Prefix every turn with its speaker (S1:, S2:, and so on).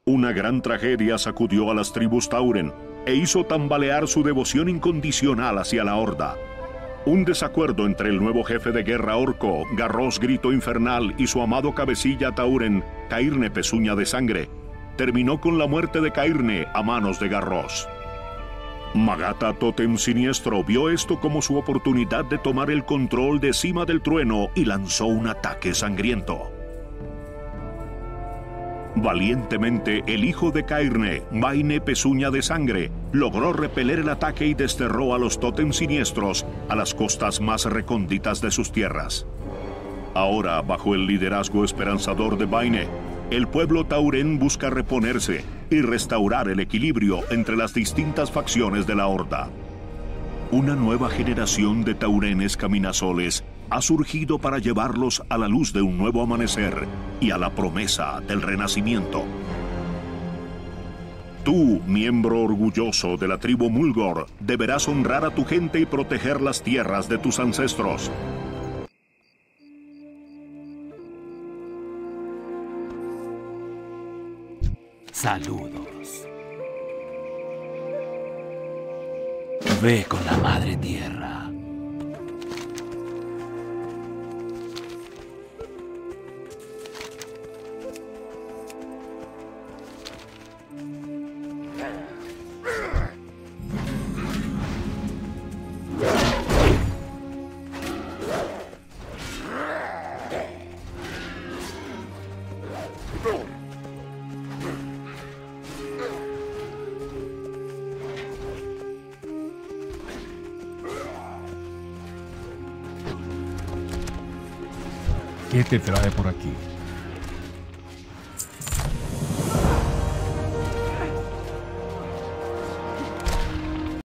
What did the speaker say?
S1: Una gran tragedia sacudió a las tribus Tauren e hizo tambalear su devoción incondicional hacia la Horda. Un desacuerdo entre el nuevo jefe de guerra orco, Garros Grito Infernal, y su amado cabecilla Tauren, Cairne Pezuña de Sangre, terminó con la muerte de Cairne a manos de Garros. Magata Tótem Siniestro vio esto como su oportunidad de tomar el control de Cima del Trueno y lanzó un ataque sangriento. Valientemente, el hijo de Cairne, Vaine Pezuña de Sangre, logró repeler el ataque y desterró a los Tótem Siniestros a las costas más recónditas de sus tierras. Ahora, bajo el liderazgo esperanzador de Vaine, el pueblo Tauren busca reponerse y restaurar el equilibrio entre las distintas facciones de la Horda. Una nueva generación de Taurenes caminasoles ha surgido para llevarlos a la luz de un nuevo amanecer y a la promesa del renacimiento. Tú, miembro orgulloso de la tribu Mulgore, deberás honrar a tu gente y proteger las tierras de tus ancestros.
S2: Saludos. Ve con la Madre Tierra.
S3: ¿Qué te trae por aquí?